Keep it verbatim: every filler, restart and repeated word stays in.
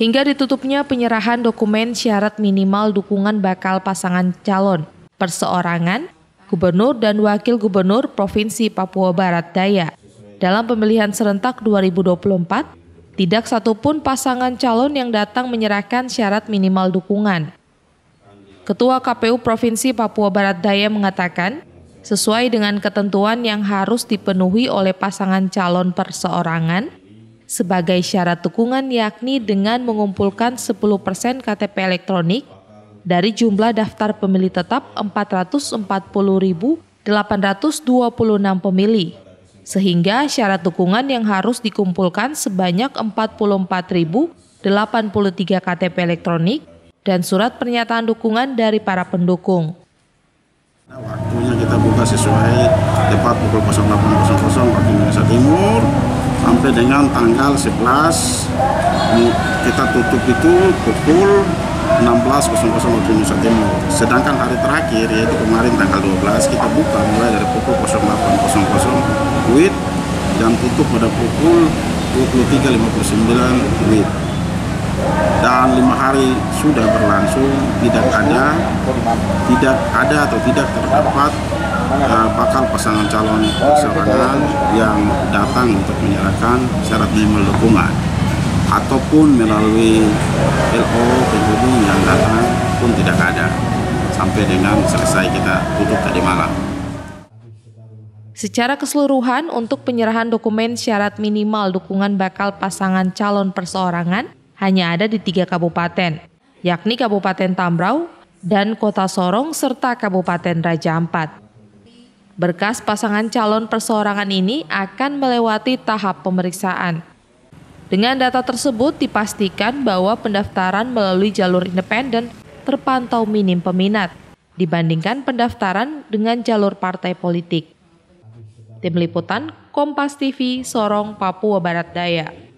hingga ditutupnya penyerahan dokumen syarat minimal dukungan bakal pasangan calon perseorangan, gubernur dan wakil gubernur Provinsi Papua Barat Daya. Dalam pemilihan serentak dua ribu dua puluh empat, tidak satupun pasangan calon yang datang menyerahkan syarat minimal dukungan. Ketua K P U Provinsi Papua Barat Daya mengatakan, sesuai dengan ketentuan yang harus dipenuhi oleh pasangan calon perseorangan, sebagai syarat dukungan yakni dengan mengumpulkan sepuluh persen K T P elektronik dari jumlah daftar pemilih tetap empat ratus empat puluh ribu delapan ratus dua puluh enam pemilih, sehingga syarat dukungan yang harus dikumpulkan sebanyak empat puluh empat ribu delapan puluh tiga K T P elektronik dan surat pernyataan dukungan dari para pendukung. Waktunya kita buka sesuai tepat pukul delapan waktu Indonesia Timur sampai dengan tanggal sebelas, kita tutup itu pukul enam belas waktu Indonesia Timur. Sedangkan hari terakhir yaitu kemarin tanggal dua belas kita buka mulai dari pukul delapan W I T dan tutup pada pukul dua puluh tiga lewat lima puluh sembilan W I T. Dan lima hari sudah berlangsung, tidak ada, tidak ada atau tidak terdapat uh, bakal pasangan calon perseorangan yang datang untuk menyerahkan syarat minimal dukungan, ataupun melalui L O penghubung yang datang pun tidak ada sampai dengan selesai kita tutup tadi malam. Secara keseluruhan untuk penyerahan dokumen syarat minimal dukungan bakal pasangan calon perseorangan hanya ada di tiga kabupaten, yakni Kabupaten Tambrau dan Kota Sorong serta Kabupaten Raja Ampat. Berkas pasangan calon perseorangan ini akan melewati tahap pemeriksaan. Dengan data tersebut dipastikan bahwa pendaftaran melalui jalur independen terpantau minim peminat dibandingkan pendaftaran dengan jalur partai politik. Tim Liputan Kompas T V Sorong, Papua Barat Daya.